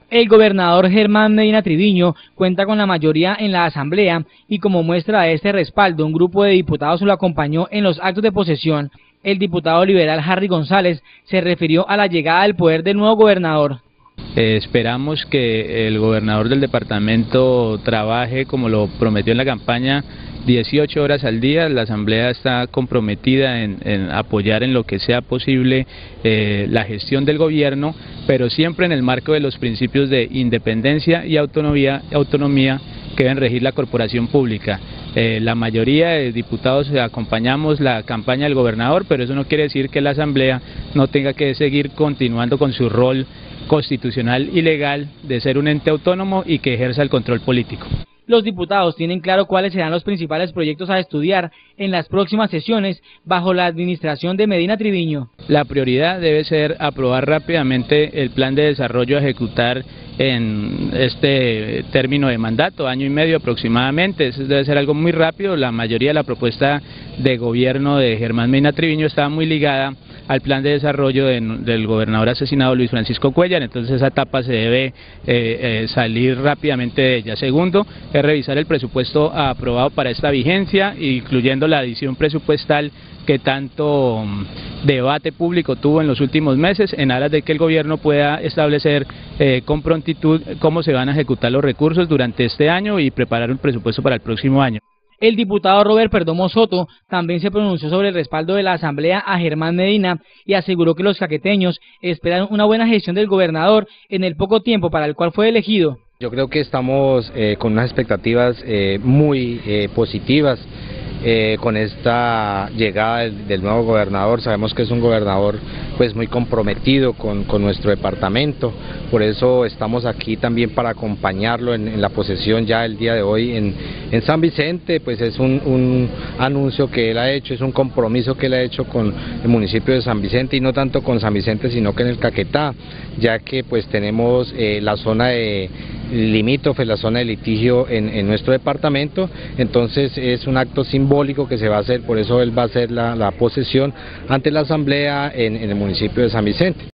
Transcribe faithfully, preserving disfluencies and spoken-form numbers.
El gobernador Germán Medina Triviño cuenta con la mayoría en la asamblea y como muestra de este respaldo un grupo de diputados lo acompañó en los actos de posesión. El diputado liberal Harry González se refirió a la llegada al poder del nuevo gobernador. Eh, esperamos que el gobernador del departamento trabaje como lo prometió en la campaña, dieciocho horas al día. La asamblea está comprometida en, en apoyar en lo que sea posible eh, la gestión del gobierno, pero siempre en el marco de los principios de independencia y autonomía, autonomía que deben regir la corporación pública. Eh, la mayoría de diputados acompañamos la campaña del gobernador, pero eso no quiere decir que la asamblea no tenga que seguir continuando con su rol constitucional y legal de ser un ente autónomo y que ejerza el control político. Los diputados tienen claro cuáles serán los principales proyectos a estudiar en las próximas sesiones bajo la administración de Medina Triviño. La prioridad debe ser aprobar rápidamente el plan de desarrollo a ejecutar en este término de mandato, año y medio aproximadamente. Eso debe ser algo muy rápido. La mayoría de la propuesta de gobierno de Germán Medina Triviño estaba muy ligada al plan de desarrollo de, del gobernador asesinado Luis Francisco Cuéllar, entonces esa etapa se debe eh, eh, salir rápidamente de ella. Segundo, es revisar el presupuesto aprobado para esta vigencia, incluyendo la adición presupuestal que tanto um, debate público tuvo en los últimos meses, en aras de que el gobierno pueda establecer eh, con prontitud cómo se van a ejecutar los recursos durante este año y preparar un presupuesto para el próximo año. El diputado Robert Perdomo Soto también se pronunció sobre el respaldo de la asamblea a Germán Medina y aseguró que los caqueteños esperan una buena gestión del gobernador en el poco tiempo para el cual fue elegido. Yo creo que estamos eh, con unas expectativas eh, muy eh, positivas eh, con esta llegada del, del nuevo gobernador. Sabemos que es un gobernador pues muy comprometido con, con nuestro departamento, por eso estamos aquí también para acompañarlo en, en la posesión ya el día de hoy en, en San Vicente. Pues es un, un anuncio que él ha hecho, es un compromiso que él ha hecho con el municipio de San Vicente y no tanto con San Vicente sino que en el Caquetá, ya que pues tenemos eh, la zona de limítrofe, la zona de litigio en, en nuestro departamento. Entonces es un acto simbólico que se va a hacer, por eso él va a hacer la, la posesión ante la asamblea en, en el municipio de San Vicente.